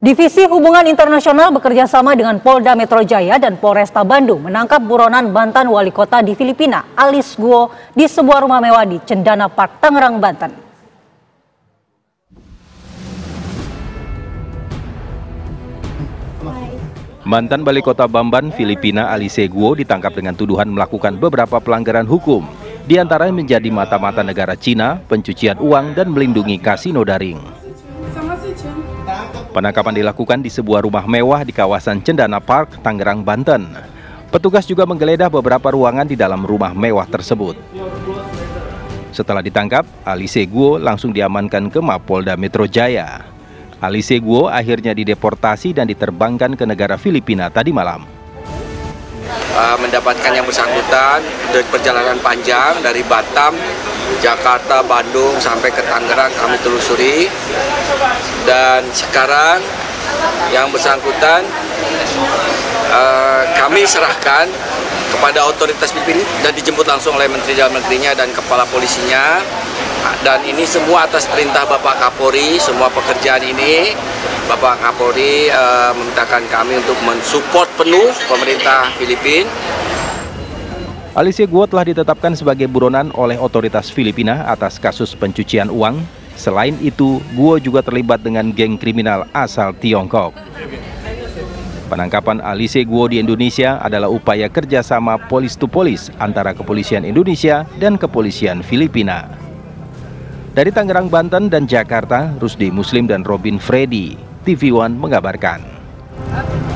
Divisi Hubungan Internasional bekerja sama dengan Polda Metro Jaya dan Polresta Bandung menangkap buronan mantan wali kota di Filipina, Alice Guo, di sebuah rumah mewah di Cendana Park, Tangerang, Banten. Mantan wali kota Bamban, Filipina, Alice Guo ditangkap dengan tuduhan melakukan beberapa pelanggaran hukum, di antaranya menjadi mata-mata negara Cina, pencucian uang, dan melindungi kasino daring. Penangkapan dilakukan di sebuah rumah mewah di kawasan Cendana Park, Tangerang, Banten. Petugas juga menggeledah beberapa ruangan di dalam rumah mewah tersebut. Setelah ditangkap, Alice Guo langsung diamankan ke Mapolda Metro Jaya. Alice Guo akhirnya dideportasi dan diterbangkan ke negara Filipina tadi malam. Mendapatkan yang bersangkutan dari perjalanan panjang dari Batam, Jakarta, Bandung sampai ke Tangerang kami telusuri, dan sekarang yang bersangkutan kami serahkan kepada otoritas Filipina dan dijemput langsung oleh Menteri Dalam Negerinya dan Kepala Polisinya, dan ini semua atas perintah Bapak Kapolri. Semua pekerjaan ini Bapak Kapolri memintakan kami untuk mensupport penuh pemerintah Filipina. Alice Guo telah ditetapkan sebagai buronan oleh otoritas Filipina atas kasus pencucian uang. Selain itu, Guo juga terlibat dengan geng kriminal asal Tiongkok. Penangkapan Alice Guo di Indonesia adalah upaya kerjasama polis to polis antara Kepolisian Indonesia dan Kepolisian Filipina. Dari Tangerang, Banten dan Jakarta, Rusdi Muslim dan Robin Freddy, TV One mengabarkan.